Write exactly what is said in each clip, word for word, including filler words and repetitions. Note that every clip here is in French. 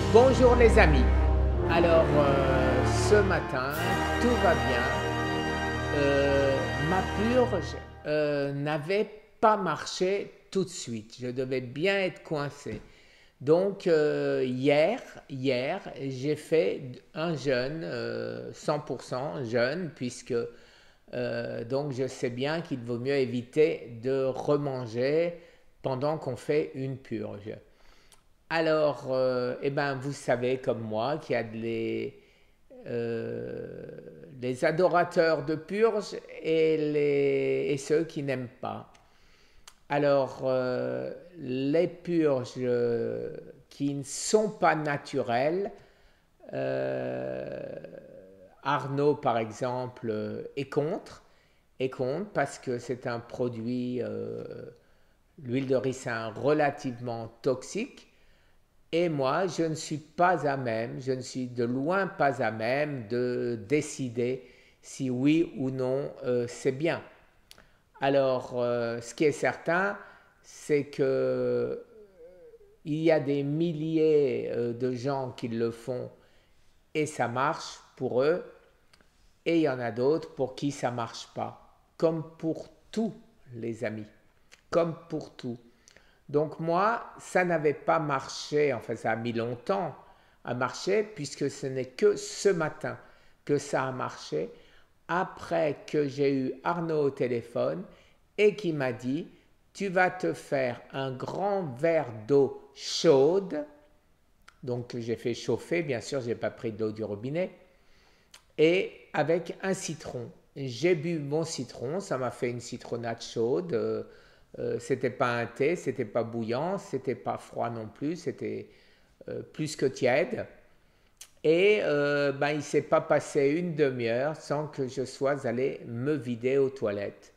Bonjour les amis. Alors euh, ce matin, tout va bien. Euh, ma purge euh, n'avait pas marché tout de suite. Je devais bien être coincé. Donc euh, hier, hier, j'ai fait un jeûne euh, cent pour cent jeûne puisque euh, donc je sais bien qu'il vaut mieux éviter de remanger pendant qu'on fait une purge. Alors, euh, eh ben, vous savez comme moi qu'il y a les, euh, les adorateurs de purge et, les, et ceux qui n'aiment pas. Alors, euh, les purges euh, qui ne sont pas naturelles, euh, Arnaud par exemple euh, est contre, est contre parce que c'est un produit, euh, l'huile de ricin, relativement toxique. Et moi, je ne suis pas à même, je ne suis de loin pas à même de décider si oui ou non euh, c'est bien. Alors, euh, ce qui est certain, c'est que il y a des milliers euh, de gens qui le font et ça marche pour eux, et il y en a d'autres pour qui ça marche pas. Comme pour tout, les amis, comme pour tout. Donc moi, ça n'avait pas marché, enfin ça a mis longtemps à marcher, puisque ce n'est que ce matin que ça a marché, après que j'ai eu Arnaud au téléphone et qui m'a dit, tu vas te faire un grand verre d'eau chaude, donc j'ai fait chauffer, bien sûr, je n'ai pas pris de l'eau du robinet, et avec un citron. J'ai bu mon citron, ça m'a fait une citronnade chaude. Euh, euh, c'était pas un thé, c'était pas bouillant, c'était pas froid non plus, c'était euh, plus que tiède. Et euh, ben, il ne s'est pas passé une demi-heure sans que je sois allé me vider aux toilettes.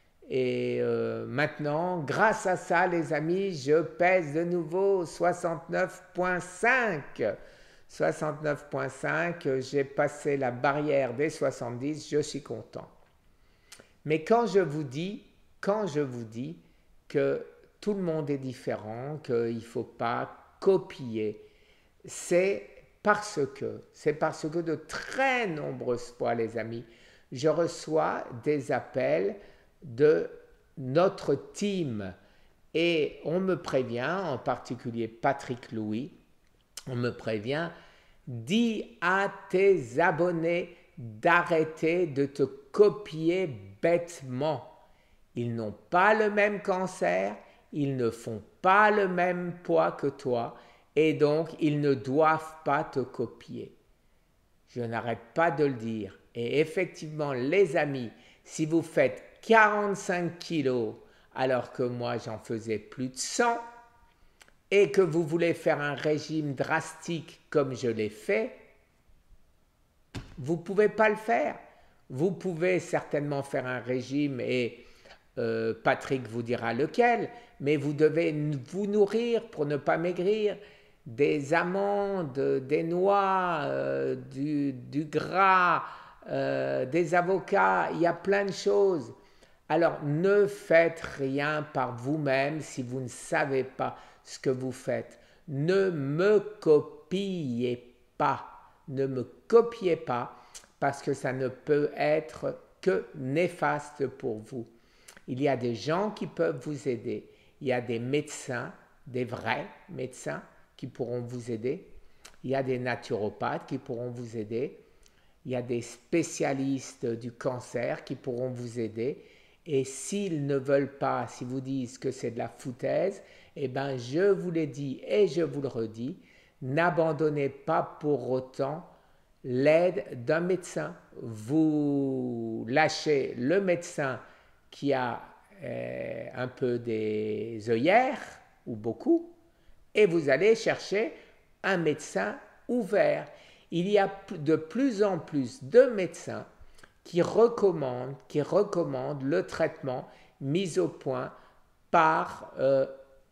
Et euh, maintenant, grâce à ça, les amis, je pèse de nouveau soixante-neuf virgule cinq. soixante-neuf virgule cinq, j'ai passé la barrière des soixante-dix, je suis content. Mais quand je vous dis, quand je vous dis que tout le monde est différent, qu'il ne faut pas copier, c'est parce que, c'est parce que de très nombreuses fois, les amis, je reçois des appels de notre team et on me prévient, en particulier Patrick Louis, on me prévient, dis à tes abonnés d'arrêter de te copier bêtement. Ils n'ont pas le même cancer, ils ne font pas le même poids que toi et donc ils ne doivent pas te copier. Je n'arrête pas de le dire. Et effectivement, les amis, si vous faites quarante-cinq kilos alors que moi j'en faisais plus de cent et que vous voulez faire un régime drastique comme je l'ai fait, vous ne pouvez pas le faire. Vous pouvez certainement faire un régime et euh, Patrick vous dira lequel, mais vous devez vous nourrir pour ne pas maigrir des amandes, des noix, euh, du, du gras, euh, des avocats, il y a plein de choses. Alors ne faites rien par vous-même si vous ne savez pas ce que vous faites. Ne me copiez pas. Ne me copiez pas parce que ça ne peut être que néfaste pour vous. Il y a des gens qui peuvent vous aider. Il y a des médecins, des vrais médecins qui pourront vous aider. Il y a des naturopathes qui pourront vous aider. Il y a des spécialistes du cancer qui pourront vous aider. Et s'ils ne veulent pas, si vous disent que c'est de la foutaise, eh bien je vous l'ai dit et je vous le redis, n'abandonnez pas pour autant l'aide d'un médecin. Vous lâchez le médecin qui a euh, un peu des œillères, ou beaucoup, et vous allez chercher un médecin ouvert. Il y a de plus en plus de médecins qui recommandent, qui recommandent le traitement mis au point par euh,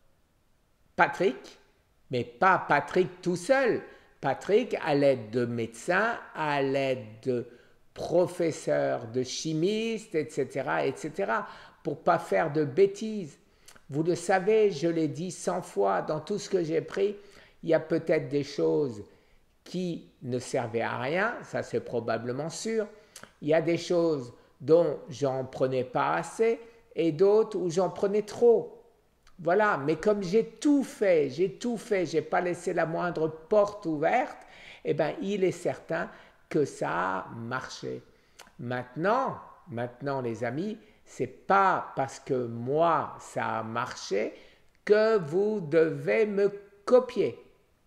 Patrick, mais pas Patrick tout seul. Patrick à l'aide de médecins, à l'aide de professeurs, de chimistes, et cetera, et cetera, pour ne pas faire de bêtises. Vous le savez, je l'ai dit cent fois dans tout ce que j'ai pris, Il y a peut-être des choses qui ne servaient à rien, ça c'est probablement sûr. Il y a des choses dont j'en prenais pas assez et d'autres où j'en prenais trop. Voilà, mais comme j'ai tout fait, j'ai tout fait, j'ai pas laissé la moindre porte ouverte, eh bien il est certain que ça a marché. Maintenant, maintenant les amis, c'est pas parce que moi ça a marché que vous devez me copier.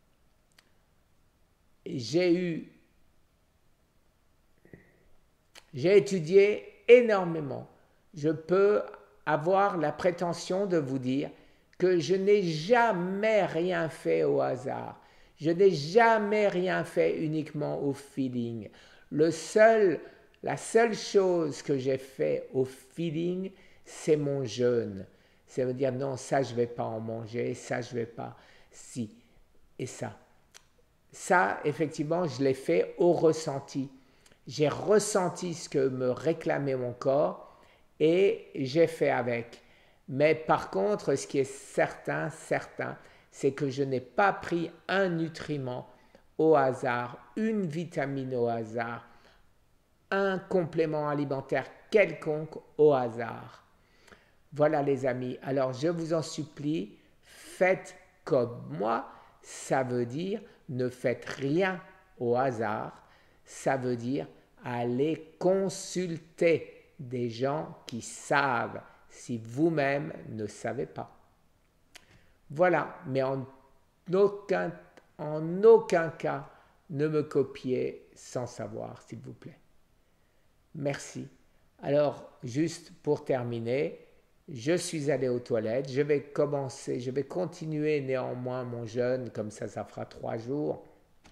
J'ai eu, j'ai étudié énormément. Je peux avoir la prétention de vous dire que je n'ai jamais rien fait au hasard. Je n'ai jamais rien fait uniquement au feeling. Le seul, la seule chose que j'ai fait au feeling, c'est mon jeûne. C'est me dire non, ça je ne vais pas en manger, ça je ne vais pas, si, et ça. Ça, effectivement, je l'ai fait au ressenti. J'ai ressenti ce que me réclamait mon corps et j'ai fait avec. Mais par contre, ce qui est certain, certain, c'est que je n'ai pas pris un nutriment au hasard, une vitamine au hasard, un complément alimentaire quelconque au hasard. Voilà les amis, alors je vous en supplie, faites comme moi, ça veut dire ne faites rien au hasard, ça veut dire aller consulter des gens qui savent si vous-même ne savez pas. Voilà, mais en aucun, en aucun cas ne me copiez sans savoir, s'il vous plaît. Merci. Alors, juste pour terminer, je suis allé aux toilettes, je vais commencer, je vais continuer néanmoins mon jeûne, comme ça, ça fera trois jours.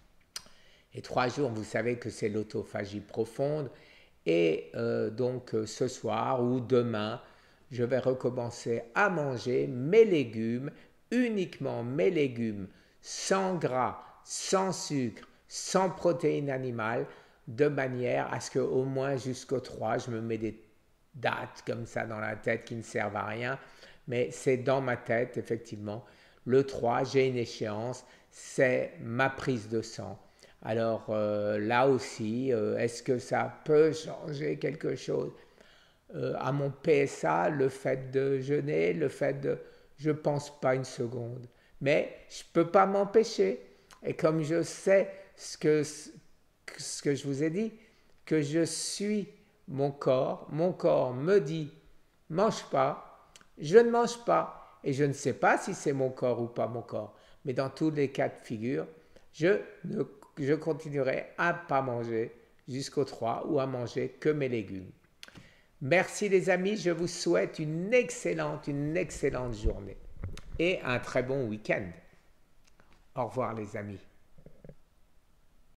Et trois jours, vous savez que c'est l'autophagie profonde. Et euh, donc, euh, ce soir ou demain, je vais recommencer à manger mes légumes, uniquement mes légumes, sans gras, sans sucre, sans protéines animales, de manière à ce qu'au moins jusqu'au trois, je me mets des dates comme ça dans la tête qui ne servent à rien, mais c'est dans ma tête, effectivement. Le trois, j'ai une échéance, c'est ma prise de sang. Alors euh, là aussi, euh, est-ce que ça peut changer quelque chose euh, à mon P S A, le fait de jeûner, le fait de... Je ne pense pas une seconde. Mais je ne peux pas m'empêcher. Et comme je sais ce que, ce que je vous ai dit, que je suis mon corps, mon corps me dit « mange pas », je ne mange pas. Et je ne sais pas si c'est mon corps ou pas mon corps. Mais dans tous les cas de figure, je, ne, je continuerai à ne pas manger jusqu'au trois ou à manger que mes légumes. Merci les amis, je vous souhaite une excellente, une excellente journée et un très bon week-end. Au revoir les amis.